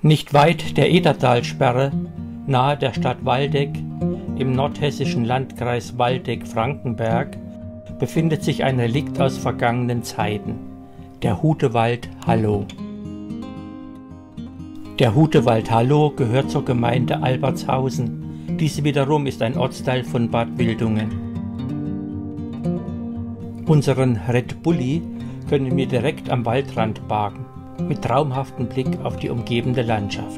Nicht weit der Edertalsperre, nahe der Stadt Waldeck, im nordhessischen Landkreis Waldeck-Frankenberg, befindet sich ein Relikt aus vergangenen Zeiten, der Hutewald Hallow. Der Hutewald Hallow gehört zur Gemeinde Albertshausen. Diese wiederum ist ein Ortsteil von Bad Wildungen. Unseren Red Bulli können wir direkt am Waldrand parken, mit traumhaftem Blick auf die umgebende Landschaft.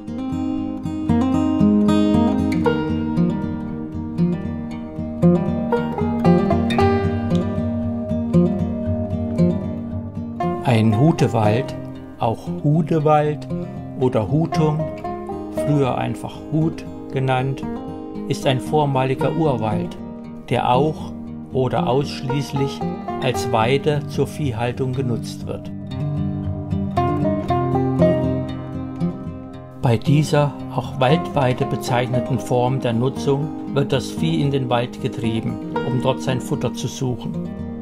Ein Hutewald, auch Hudewald oder Hutung, früher einfach Hut genannt, ist ein vormaliger Urwald, der auch oder ausschließlich als Weide zur Viehhaltung genutzt wird. Bei dieser auch Waldweide bezeichneten Form der Nutzung wird das Vieh in den Wald getrieben, um dort sein Futter zu suchen.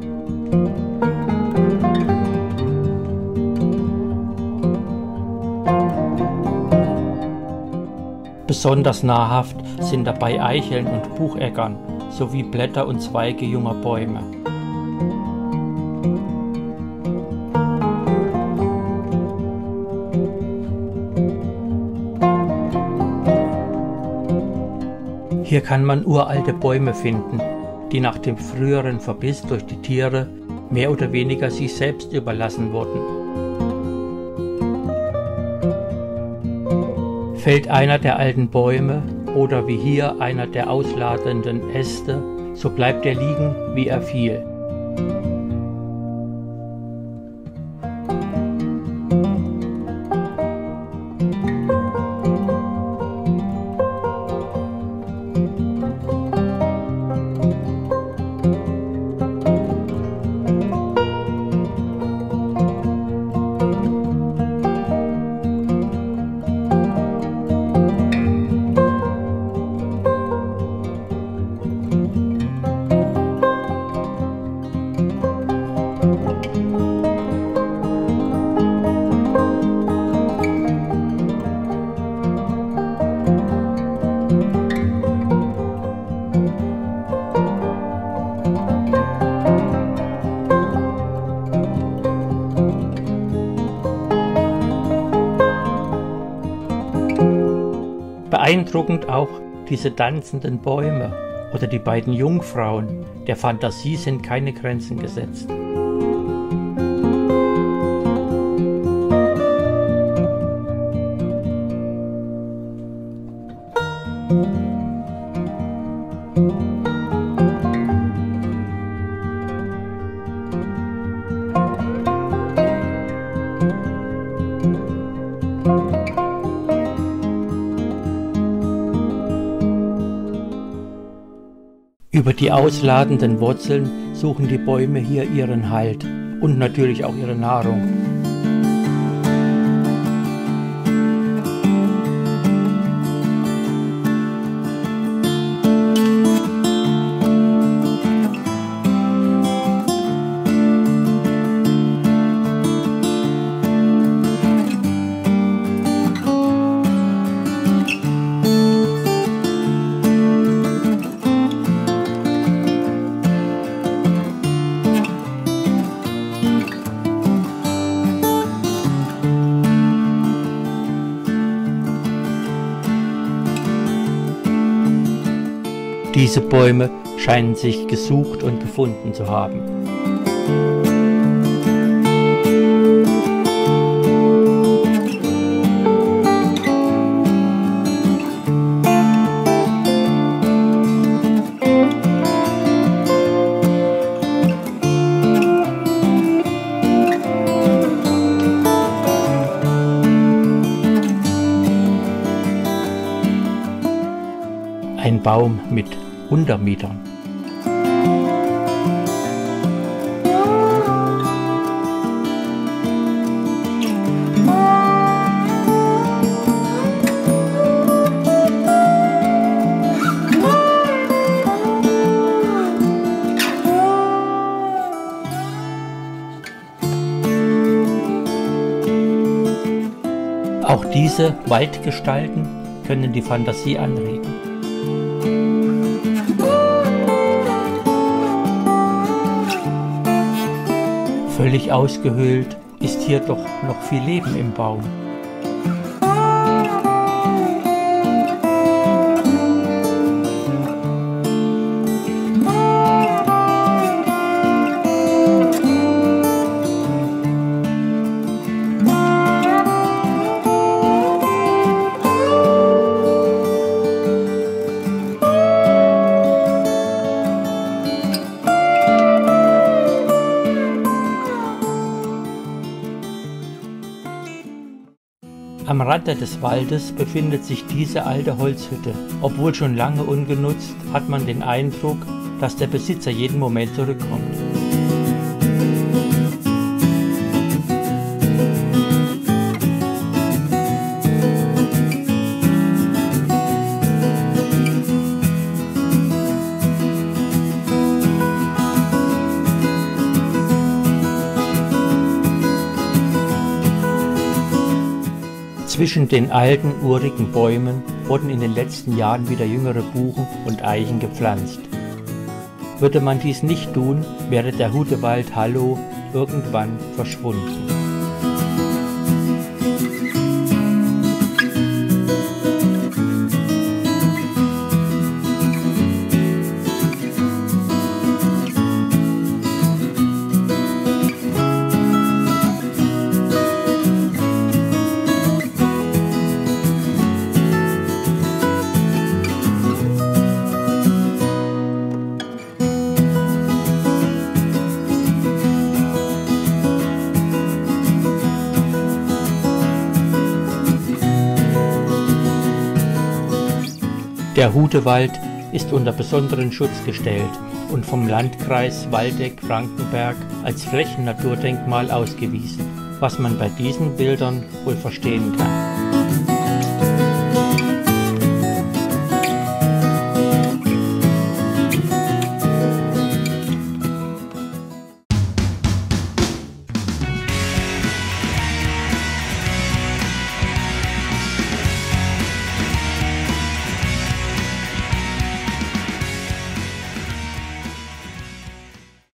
Besonders nahrhaft sind dabei Eicheln und Bucheckern sowie Blätter und Zweige junger Bäume. Hier kann man uralte Bäume finden, die nach dem früheren Verbiss durch die Tiere mehr oder weniger sich selbst überlassen wurden. Fällt einer der alten Bäume oder wie hier einer der ausladenden Äste, so bleibt er liegen, wie er fiel. Beeindruckend auch diese tanzenden Bäume oder die beiden Jungfrauen. Der Fantasie sind keine Grenzen gesetzt. Über die ausladenden Wurzeln suchen die Bäume hier ihren Halt und natürlich auch ihre Nahrung. Diese Bäume scheinen sich gesucht und gefunden zu haben. Ein Baum mit Untermietern. Diese Waldgestalten können die Fantasie anregen. Völlig ausgehöhlt ist hier doch noch viel Leben im Baum. Am Rande des Waldes befindet sich diese alte Holzhütte. Obwohl schon lange ungenutzt, hat man den Eindruck, dass der Besitzer jeden Moment zurückkommt. Zwischen den alten, urigen Bäumen wurden in den letzten Jahren wieder jüngere Buchen und Eichen gepflanzt. Würde man dies nicht tun, wäre der Hutewald Hallow irgendwann verschwunden. Der Hutewald ist unter besonderen Schutz gestellt und vom Landkreis Waldeck-Frankenberg als Flächennaturdenkmal ausgewiesen, was man bei diesen Bildern wohl verstehen kann.